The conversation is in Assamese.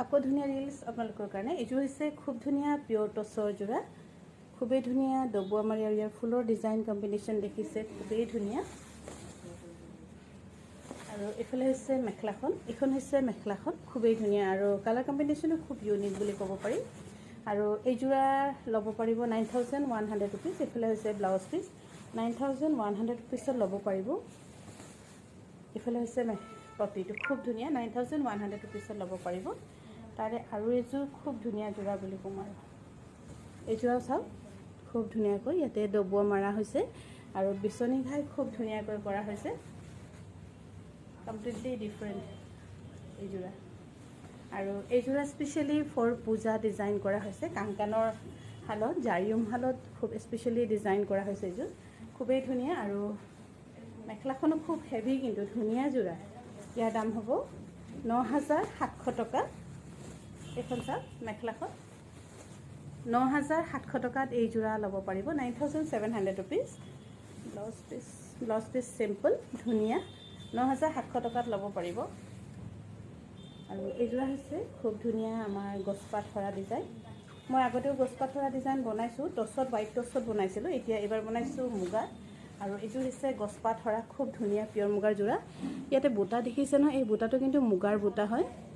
আকৌ ধুনীয়া ৰিলছ আপোনালোকৰ কাৰণে এইযোৰ হৈছে খুব ধুনীয়া পিয়ৰ টছৰ যোৰা খুবেই ধুনীয়া ডবুৱা মাৰি আৰু ইয়াৰ ফুলৰ ডিজাইন কম্বিনেশ্যন দেখিছে খুবেই ধুনীয়া আৰু এফালে হৈছে মেখেলাখন এখন হৈছে মেখেলাখন খুবেই ধুনীয়া আৰু কালাৰ কম্বিনেশ্যনো খুব ইউনিক বুলি ক'ব পাৰি আৰু এই যোৰা ল'ব পাৰিব 9100 रुपीस এফালে হৈছে ব্লাউজ পিস 9100 रुपीसত ল'ব পাৰিব এফালে হৈছে পটিটো খুব ধুনীয়া 9100 रुपीसত ল'ব পাৰিব তাৰে আৰু এযোৰ খুব ধুনীয়া যোৰা বুলি ক'ম আৰু এই যোৰাও চাওক খুব ধুনীয়াকৈ ইয়াতে ডবুৱা মাৰা হৈছে আৰু বিচনী ঘাই খুব ধুনীয়াকৈ কৰা হৈছে কমপ্লিটলি ডিফাৰেণ্ট এই যোৰা আৰু এই যোৰা স্পেশালি ফৰ পূজা ডিজাইন কৰা হৈছে কাংকানৰ হালত জাৰিয়ম হালত খুব স্পেশালি ডিজাইন কৰা হৈছে এইযোৰ খুবেই ধুনীয়া আৰু মেখেলাখনো খুব হেভি কিন্তু ধুনীয়া যোৰা ইয়াৰ দাম হ'ব 9700 টকা এখন চাওক মেখেলাখন 9700 টকাত এই যোৰা ল'ব পাৰিব 9700 रुपीस ব্লাউজ পিস সিম্পল ধুনীয়া 9700 টকাত ল'ব পাৰিব আৰু এই যোৰা হৈছে খুব ধুনীয়া আমাৰ গছপাত ধৰা ডিজাইন মই আগতেও গছপাত ধৰা ডিজাইন বনাইছোঁ টছত হোৱাইট টছত বনাইছিলোঁ এতিয়া এবাৰ বনাইছোঁ মুগা আৰু এইযোৰ হৈছে গছপাত ধৰা খুব ধুনীয়া পিয়ৰ মুগাৰ যোৰা ইয়াতে বুটা দেখিছে ন এই বুটাটো কিন্তু মুগাৰ বুটা হয়